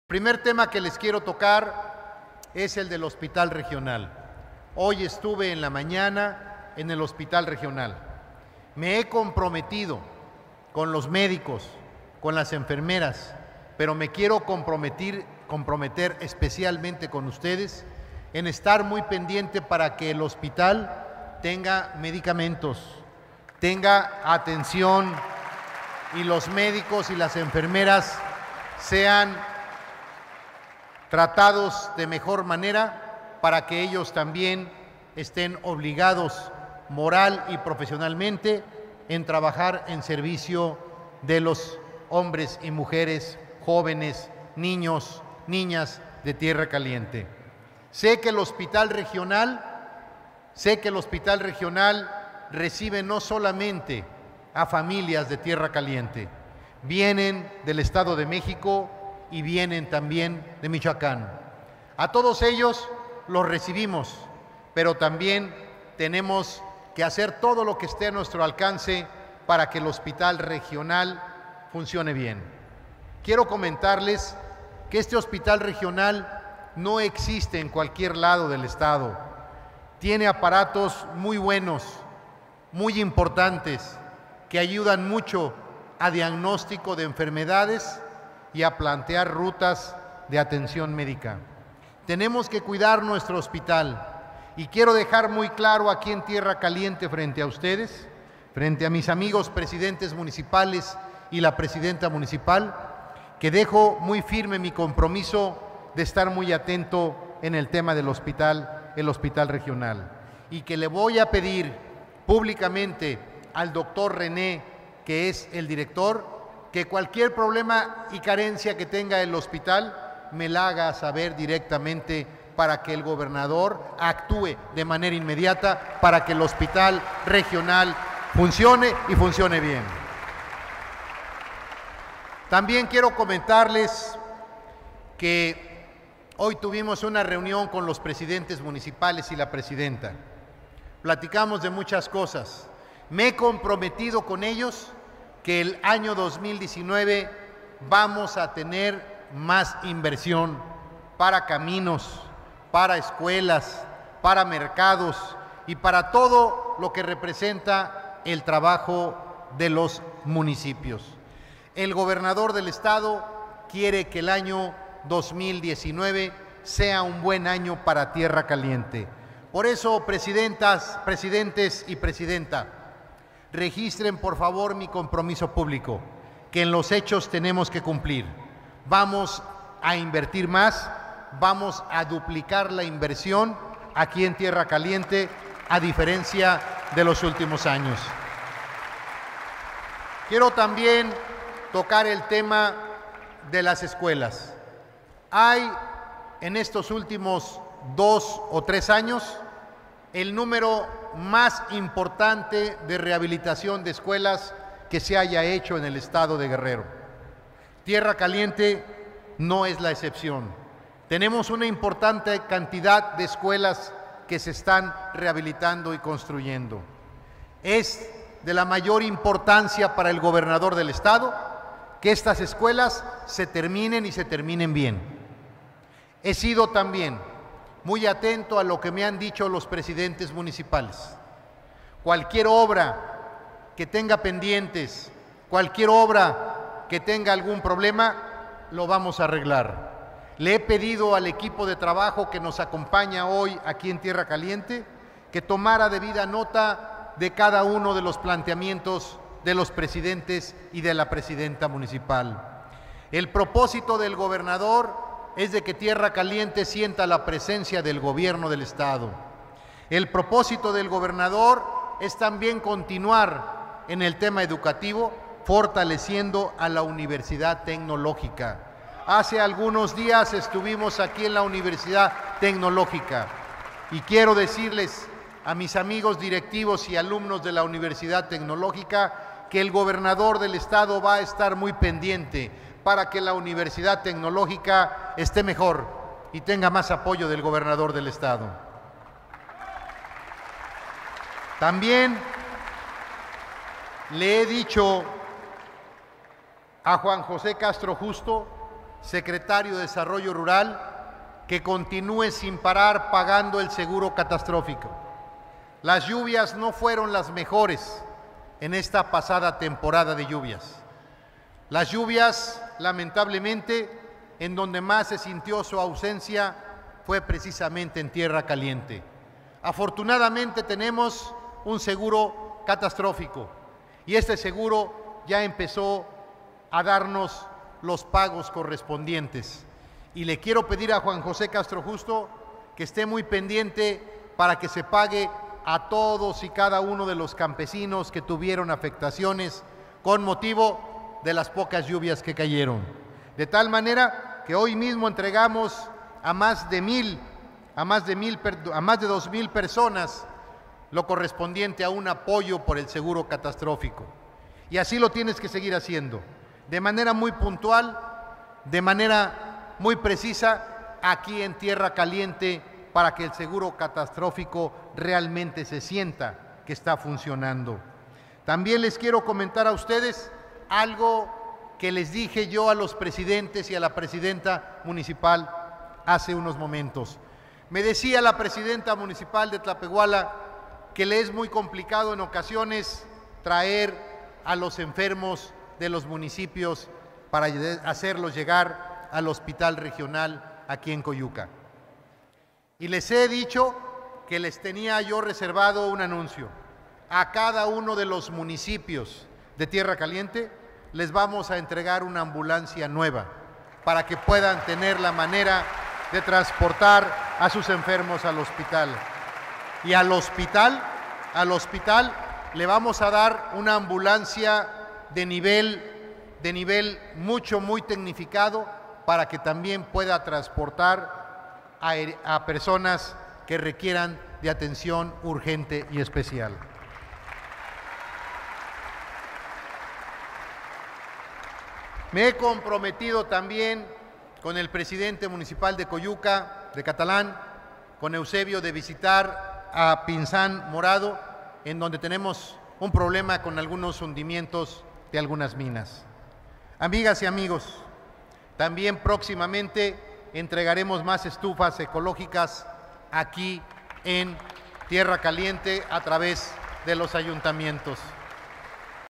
Primer tema que les quiero tocar es el del hospital regional. Hoy estuve en la mañana en el hospital regional. Me he comprometido con los médicos, con las enfermeras, pero me quiero comprometer especialmente con ustedes en estar muy pendiente para que el hospital tenga medicamentos, tenga atención y los médicos y las enfermeras sean tratados de mejor manera para que ellos también estén obligados moral y profesionalmente en trabajar en servicio de los hombres y mujeres, jóvenes, niños, niñas de Tierra Caliente. Sé que el hospital regional recibe no solamente a familias de Tierra Caliente, vienen del Estado de México y vienen también de Michoacán. A todos ellos los recibimos, pero también tenemos que hacer todo lo que esté a nuestro alcance para que el hospital regional funcione bien. Quiero comentarles que este hospital regional no existe en cualquier lado del estado. Tiene aparatos muy buenos, muy importantes, que ayudan mucho a diagnóstico de enfermedades y a plantear rutas de atención médica. Tenemos que cuidar nuestro hospital y quiero dejar muy claro aquí en Tierra Caliente frente a ustedes, frente a mis amigos presidentes municipales y la presidenta municipal, que dejo muy firme mi compromiso de estar muy atento en el tema del hospital, el hospital regional, y que le voy a pedir públicamente al doctor René, que es el director, que cualquier problema y carencia que tenga el hospital me la haga saber directamente para que el gobernador actúe de manera inmediata para que el hospital regional funcione y funcione bien. También quiero comentarles que hoy tuvimos una reunión con los presidentes municipales y la presidenta. Platicamos de muchas cosas. Me he comprometido con ellos que el año 2019 vamos a tener más inversión para caminos, para escuelas, para mercados y para todo lo que representa el trabajo de los municipios. El gobernador del estado quiere que el año 2019 sea un buen año para Tierra Caliente. Por eso, presidentas, presidentes y presidenta, registren por favor mi compromiso público, que en los hechos tenemos que cumplir. Vamos a invertir más, vamos a duplicar la inversión aquí en Tierra Caliente, a diferencia de los últimos años. Quiero también tocar el tema de las escuelas. Hay en estos últimos 2 o 3 años el número más importante de rehabilitación de escuelas que se haya hecho en el estado de Guerrero. Tierra Caliente no es la excepción. Tenemos una importante cantidad de escuelas que se están rehabilitando y construyendo. Es de la mayor importancia para el gobernador del estado que estas escuelas se terminen y se terminen bien. He sido también muy atento a lo que me han dicho los presidentes municipales. Cualquier obra que tenga pendientes, cualquier obra que tenga algún problema, lo vamos a arreglar. Le he pedido al equipo de trabajo que nos acompaña hoy aquí en Tierra Caliente que tomara debida nota de cada uno de los planteamientos de los presidentes y de la presidenta municipal. El propósito del gobernador es de que Tierra Caliente sienta la presencia del gobierno del estado. El propósito del gobernador es también continuar en el tema educativo, fortaleciendo a la Universidad Tecnológica. Hace algunos días estuvimos aquí en la Universidad Tecnológica y quiero decirles a mis amigos directivos y alumnos de la Universidad Tecnológica que el gobernador del estado va a estar muy pendiente para que la Universidad Tecnológica esté mejor y tenga más apoyo del gobernador del estado. También le he dicho a Juan José Castro Justo secretario de Desarrollo Rural, que continúe sin parar pagando el seguro catastrófico. Las lluvias no fueron las mejores en esta pasada temporada de lluvias. Las lluvias, lamentablemente, en donde más se sintió su ausencia fue precisamente en Tierra Caliente. Afortunadamente tenemos un seguro catastrófico y este seguro ya empezó a darnos los pagos correspondientes. Y le quiero pedir a Juan José Castro Justo que esté muy pendiente para que se pague a todos y cada uno de los campesinos que tuvieron afectaciones con motivo de las pocas lluvias que cayeron. De tal manera que hoy mismo entregamos a más de 2,000 personas lo correspondiente a un apoyo por el seguro catastrófico. Y así lo tienes que seguir haciendo, de manera muy puntual, de manera muy precisa, aquí en Tierra Caliente, para que el seguro catastrófico realmente se sienta que está funcionando. También les quiero comentar a ustedes algo que les dije yo a los presidentes y a la presidenta municipal hace unos momentos. Me decía la presidenta municipal de Tlapehuala que le es muy complicado en ocasiones traer a los enfermos de los municipios para hacerlos llegar al hospital regional aquí en Coyuca. Y les he dicho que les tenía yo reservado un anuncio. A cada uno de los municipios de Tierra Caliente les vamos a entregar una ambulancia nueva para que puedan tener la manera de transportar a sus enfermos al hospital. Y al hospital le vamos a dar una ambulancia de nivel muy tecnificado para que también pueda transportar a personas que requieran de atención urgente y especial. Me he comprometido también con el presidente municipal de Coyuca, de Catalán, con Eusebio, de visitar a Pinzán Morado, en donde tenemos un problema con algunos hundimientos de algunas minas. Amigas y amigos, también próximamente entregaremos más estufas ecológicas aquí en Tierra Caliente a través de los ayuntamientos.